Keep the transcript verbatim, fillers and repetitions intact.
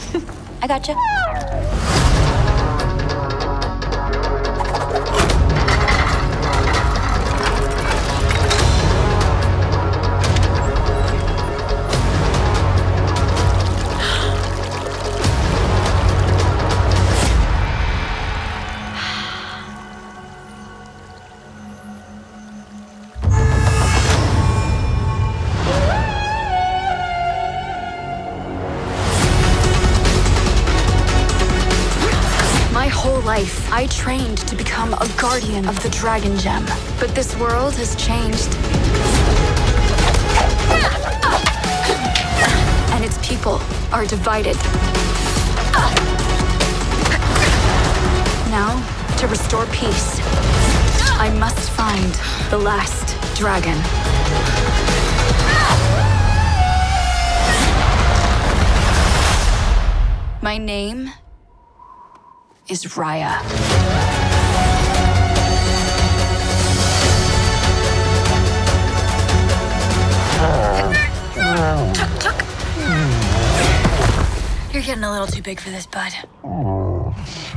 I gotcha. My whole life, I trained to become a guardian of the Dragon Gem. But this world has changed. And its people are divided. Now, to restore peace, I must find the last dragon. My name is Raya. Chuck, Chuck. You're getting a little too big for this, bud.